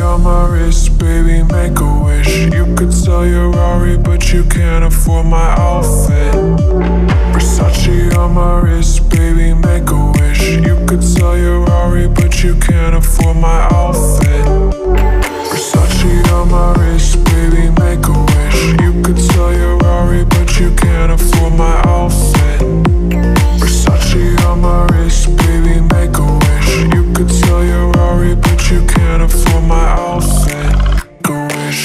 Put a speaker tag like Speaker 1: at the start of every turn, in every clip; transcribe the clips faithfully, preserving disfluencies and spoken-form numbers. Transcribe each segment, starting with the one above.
Speaker 1: on my wrist, baby, make a wish. You could sell your Rari, but you can't afford my outfit. Versace on my wrist, baby, make a wish. You could sell your Rari, but you can't afford my outfit. Versace on my wrist, baby, make a wish. You could sell your Rari, but you can't afford my outfit. Versace on my wrist, baby, make a wish. You could sell your Rari, but you can't afford my outfit. Go wish.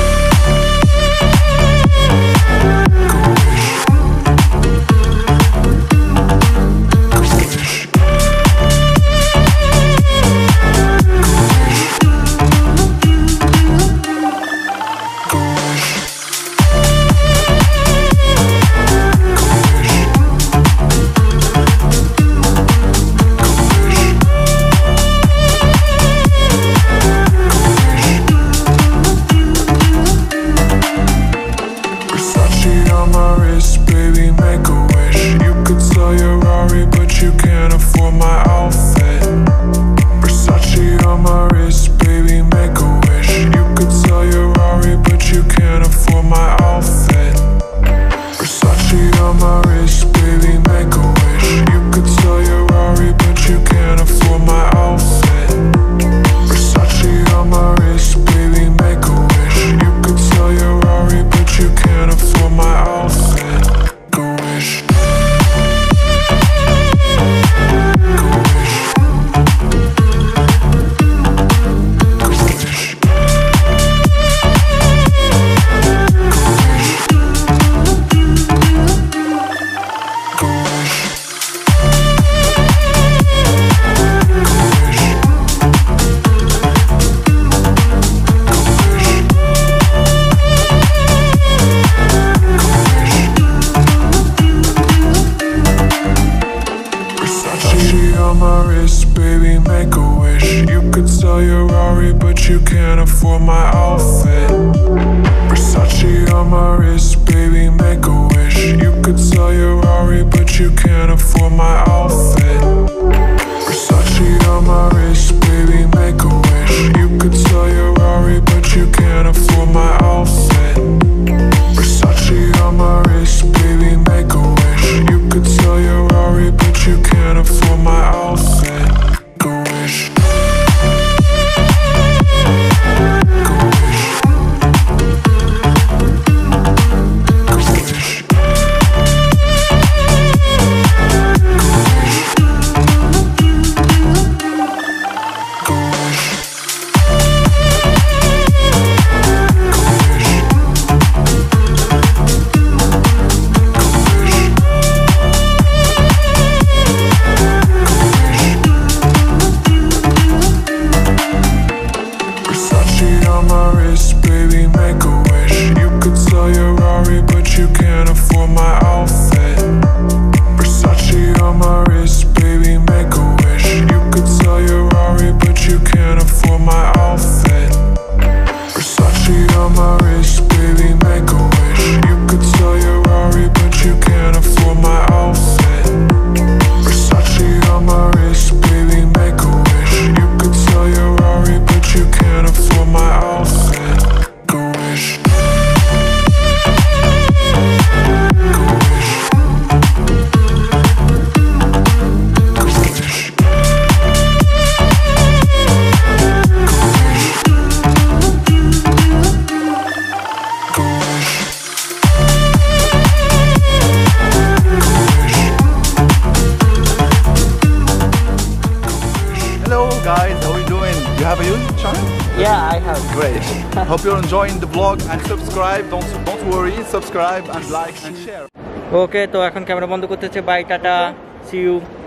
Speaker 1: You can't afford my outfit. Versace on my wrist, baby, make a wish. You could sell your Rari, but you can't afford my outfit. Versace on my wrist, baby, make a wish. You could sell your Rari, but you can't afford my outfit. Versace on my wrist, baby, make a wish. You could sell your Rari, but you can't afford my outfit. Go wish.
Speaker 2: Guys, how are you doing? You have a YouTube channel?
Speaker 3: Yeah, I have.
Speaker 2: Great. Hope you're enjoying the vlog and subscribe. Don't don't worry, subscribe and like and share.
Speaker 3: Okay, তো এখন camera বন্ধ করতেছে। Bye, tata, see you.